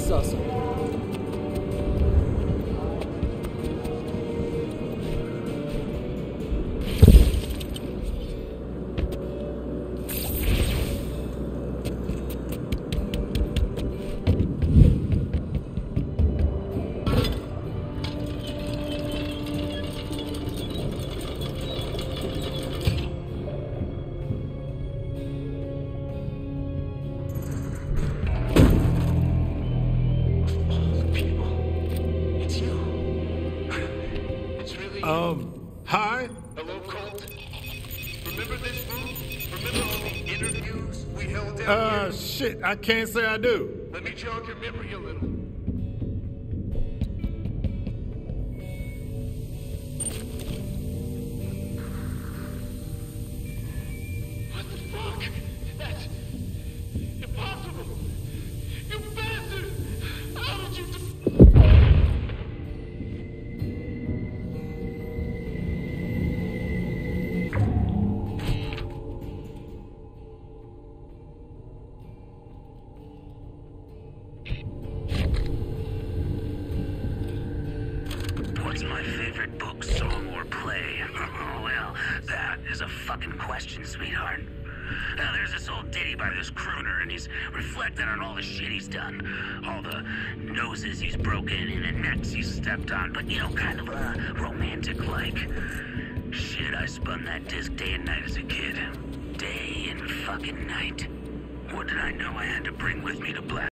sus. Hi? Hello, Colt. Remember this room? Remember all the interviews we held down here? Shit, I can't say I do. Let me jog your memory a little. What the fuck? That's impossible. You bastard! How did you do? What's my favorite book, song, or play? Well, that is a fucking question, sweetheart. Now, there's this old ditty by this crooner, and he's reflecting on all the shit he's done. All the noses he's broken and the necks he's stepped on, but, you know, kind of romantic-like. Shit, I spun that disc day and night as a kid. Day and fucking night. What did I know I had to bring with me to Black?